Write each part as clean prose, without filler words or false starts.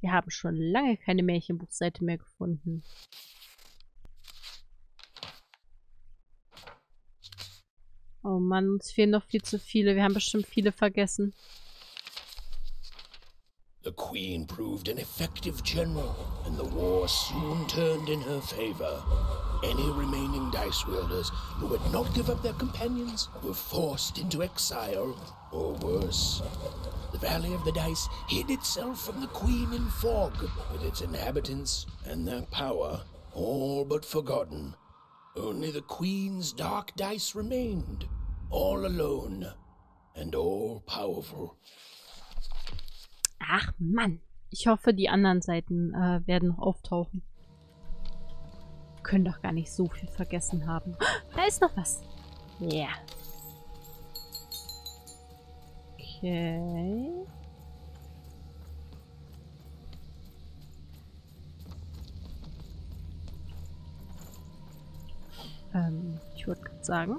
Wir haben schon lange keine Märchenbuchseite mehr gefunden. Oh Mann, uns fehlen noch viel zu viele. Wir haben bestimmt viele vergessen. The Queen proved an effective general, and the war soon turned in her favor. Any remaining dice wielders who would not give up their companions were forced into exile, or worse. The Valley of the Dice hid itself from the Queen in fog, with its inhabitants and their power all but forgotten. Only the Queen's dark dice remained, all alone and all powerful. Ach Mann. Ich hoffe, die anderen Seiten werden noch auftauchen. Können doch gar nicht so viel vergessen haben. Da ist noch was. Ja. Yeah. Okay. Ich würde gerade sagen.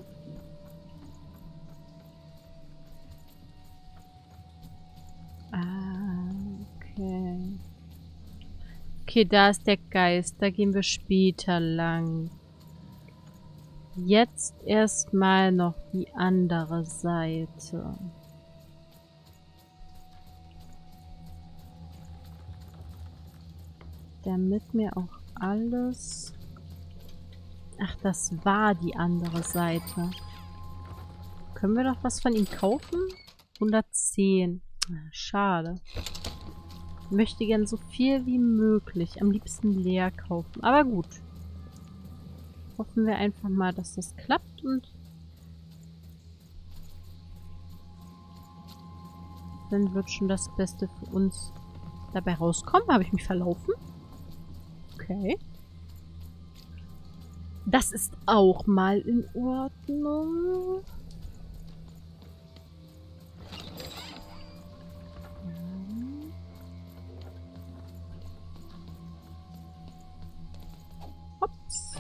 Okay. Okay, da ist der Geist. Da gehen wir später lang. Jetzt erstmal noch die andere Seite. Damit mir auch alles... Ach, das war die andere Seite. Können wir doch was von ihm kaufen? 110. Schade. Ich möchte gern so viel wie möglich. Am liebsten leer kaufen. Aber gut. Hoffen wir einfach mal, dass das klappt und dann wird schon das Beste für uns dabei rauskommen. Habe ich mich verlaufen? Okay. Das ist auch mal in Ordnung. Ups.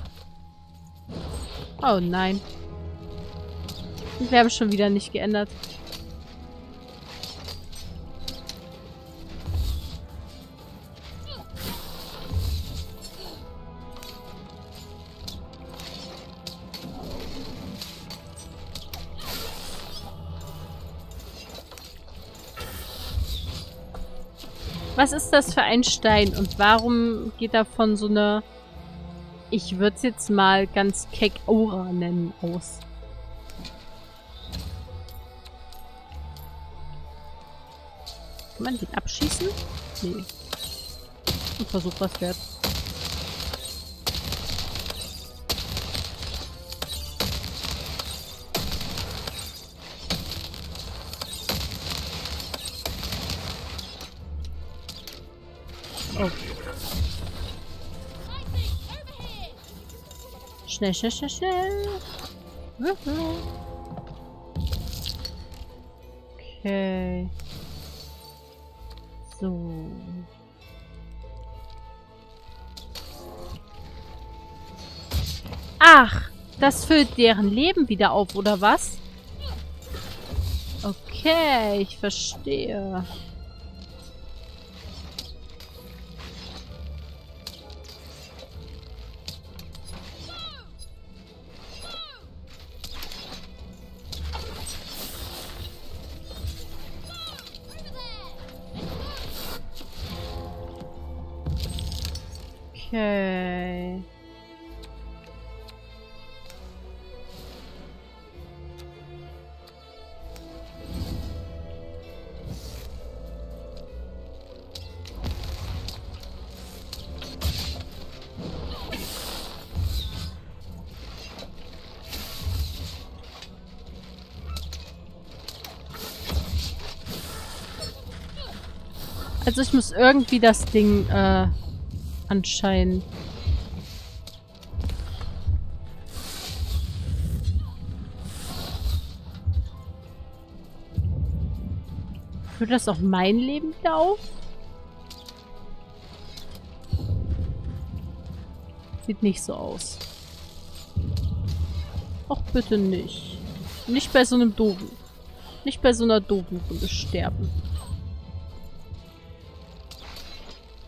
Oh nein. Wir haben schon wieder nicht geändert. Was ist das für ein Stein und warum geht davon so eine, ich würde es jetzt mal ganz keck Aura nennen, aus? Kann man den abschießen? Nee. Ein Versuch was wert. Oh. Schnell, schnell, schnell, schnell. Okay. So. Ach, das füllt deren Leben wieder auf, oder was? Okay, ich verstehe. Okay. Also ich muss irgendwie das Ding, anscheinend. Führt das auch mein Leben wieder auf? Sieht nicht so aus. Ach, bitte nicht. Nicht bei so einem doofen. Nicht bei so einer doofen Runde sterben.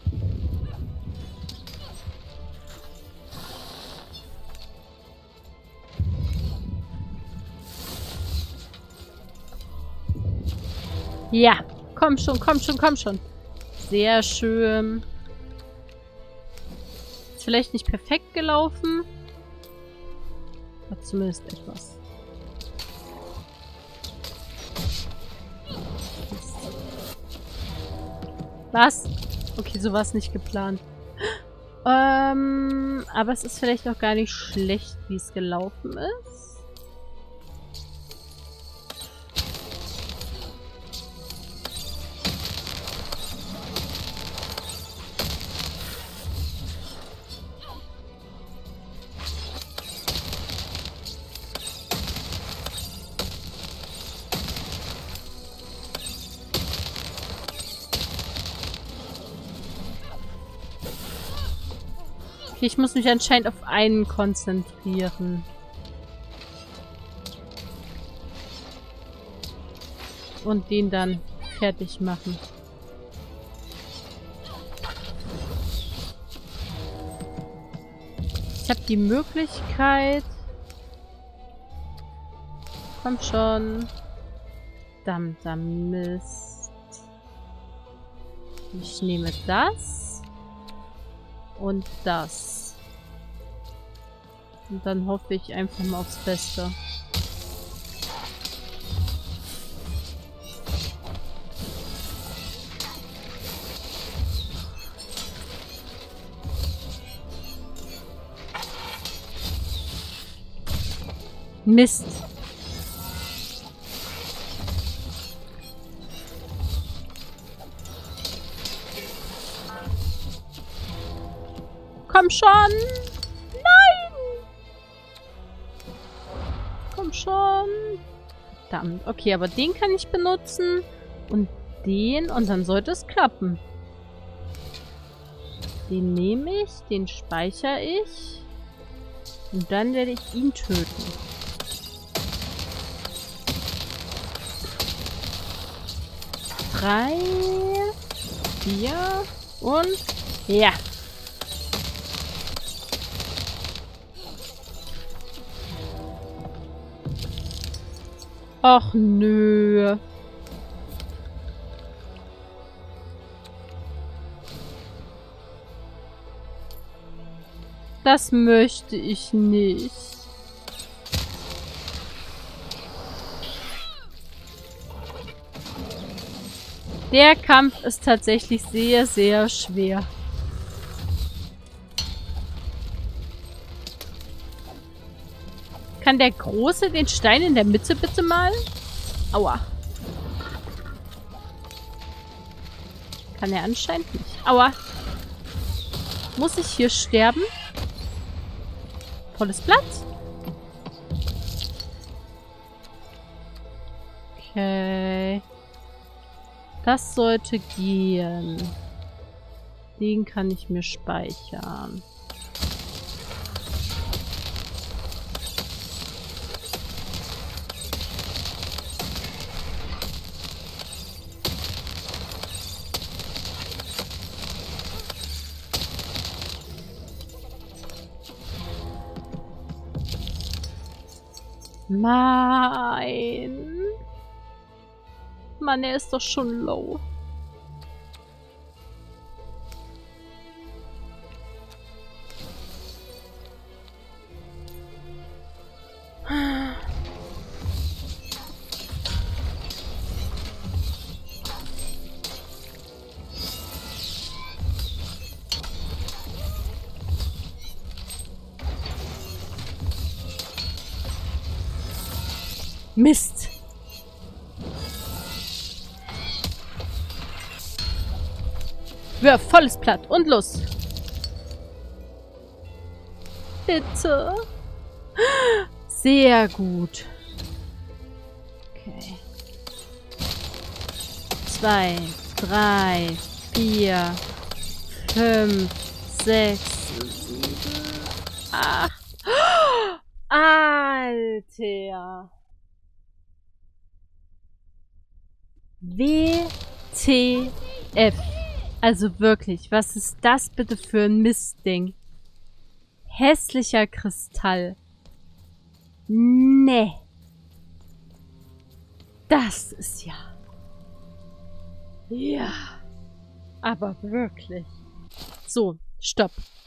Ja, komm schon, komm schon, komm schon. Sehr schön. Ist vielleicht nicht perfekt gelaufen. Aber zumindest etwas. Was? Okay, so war es nicht geplant. Aber es ist vielleicht auch gar nicht schlecht, wie es gelaufen ist. Okay, ich muss mich anscheinend auf einen konzentrieren. Und den dann fertig machen. Ich habe die Möglichkeit... Komm schon. Verdammter Mist. Ich nehme das. Und das. Und dann hoffe ich einfach mal aufs Beste. Mist. Komm schon! Nein! Komm schon! Verdammt. Okay, aber den kann ich benutzen. Und den. Und dann sollte es klappen. Den nehme ich. Den speichere ich. Und dann werde ich ihn töten. Drei, 4 und... Ja! Och nö. Das möchte ich nicht. Der Kampf ist tatsächlich sehr, sehr schwer. Kann der Große den Stein in der Mitte bitte mal? Aua. Kann er anscheinend nicht. Aua. Muss ich hier sterben? Volles Blatt? Okay. Das sollte gehen. Den kann ich mir speichern. Nein. Mann, er ist doch schon low. Mist. Wirf volles Blatt und los. Bitte. Sehr gut. Okay. 2, 3, 4, 5, 6, 7, 8. Alter. WTF. Also wirklich, was ist das bitte für ein Mistding? Hässlicher Kristall. Nee. Das ist ja... Ja. Aber wirklich. So, stopp.